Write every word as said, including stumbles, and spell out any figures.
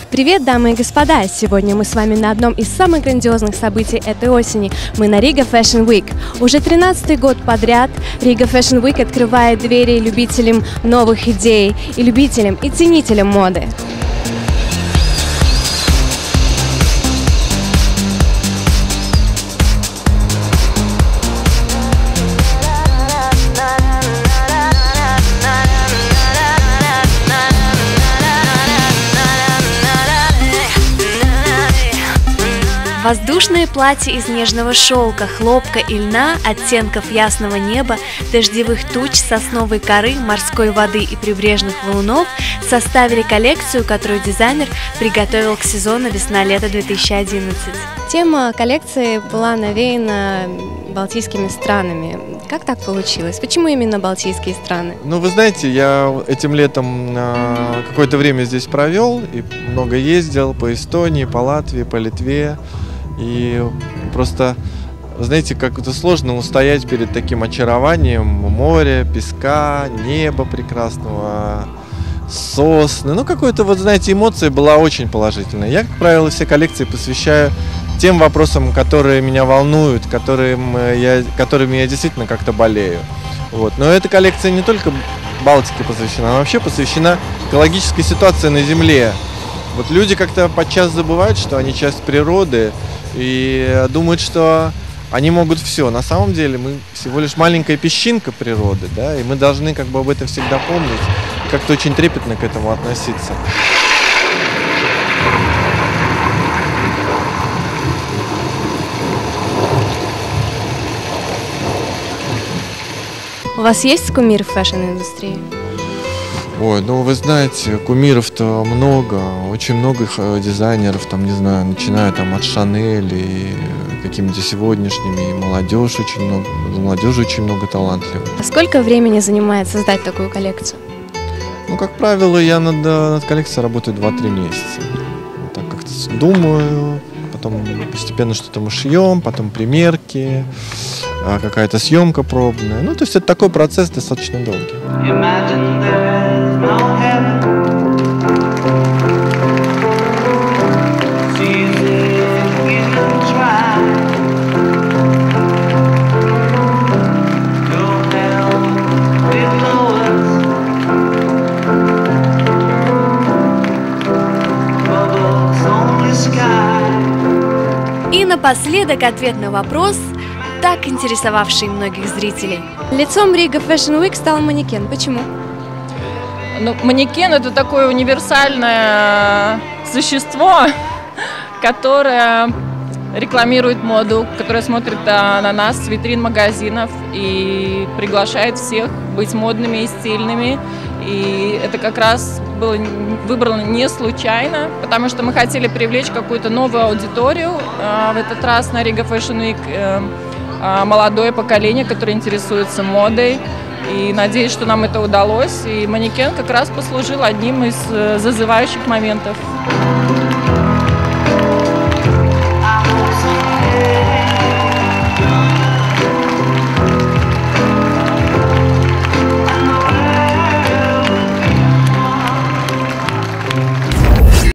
Привет, дамы и господа! Сегодня мы с вами на одном из самых грандиозных событий этой осени. Мы на Riga Fashion Week. Уже тринадцатый год подряд Riga Fashion Week открывает двери любителям новых идей, и любителям, и ценителям моды. Воздушные платья из нежного шелка, хлопка и льна, оттенков ясного неба, дождевых туч, сосновой коры, морской воды и прибрежных валунов составили коллекцию, которую дизайнер приготовил к сезону весна-лето две тысячи одиннадцать. Тема коллекции была навеяна балтийскими странами. Как так получилось? Почему именно балтийские страны? Ну, вы знаете, я этим летом э, какое-то время здесь провел и много ездил по Эстонии, по Латвии, по Литве. И просто, знаете, как-то сложно устоять перед таким очарованием моря, песка, неба прекрасного, сосны. Ну, какой-то, вот, знаете, эмоция была очень положительная. Я, как правило, все коллекции посвящаю тем вопросам, которые меня волнуют, которым я, которыми я действительно как-то болею. Вот. Но эта коллекция не только Балтике посвящена, она вообще посвящена экологической ситуации на Земле. Вот люди как-то подчас забывают, что они часть природы, и думают, что они могут все. На самом деле мы всего лишь маленькая песчинка природы, да, и мы должны как бы об этом всегда помнить и как-то очень трепетно к этому относиться. У вас есть кумир в фэшн-индустрии? Ой, ну вы знаете, кумиров-то много, очень много дизайнеров, там, не знаю, начиная там от Шанель и какими-то сегодняшними, и молодежь очень много, молодежи очень много талантливых. А сколько времени занимает создать такую коллекцию? Ну, как правило, я над, над коллекцией работаю два-три месяца. Вот так как-то думаю, потом постепенно что-то мы шьем, потом примерки, какая-то съемка пробная. Ну, то есть это такой процесс достаточно долгий. И напоследок ответ на вопрос, так интересовавший многих зрителей. Лицом Riga Fashion Week стал манекен. Почему? Ну, манекен – это такое универсальное существо, которое рекламирует моду, которое смотрит на нас с витрин магазинов и приглашает всех быть модными и стильными. И это как раз было выбрано не случайно, потому что мы хотели привлечь какую-то новую аудиторию. В этот раз на Riga Fashion Week молодое поколение, которое интересуется модой. И надеюсь, что нам это удалось. И манекен как раз послужил одним из зазывающих моментов.